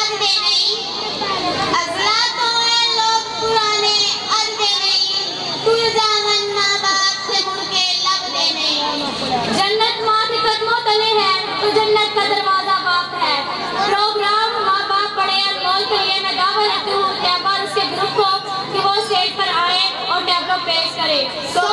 अजदे नहीं, अजला तो है लोग पुराने अजदे नहीं, तू जावन माँ बाप से मुड़के लबदे नहीं। जन्नत माँ के कदमों तले है तो जन्नत का दरवाजा बाप है। प्रोग्राम माँ बाप बड़े अनमोल के लिए मैं दावा लेती हूँ टैब और उसके ग्रुप को कि वो स्टेज पर आए और टैब पेश करे।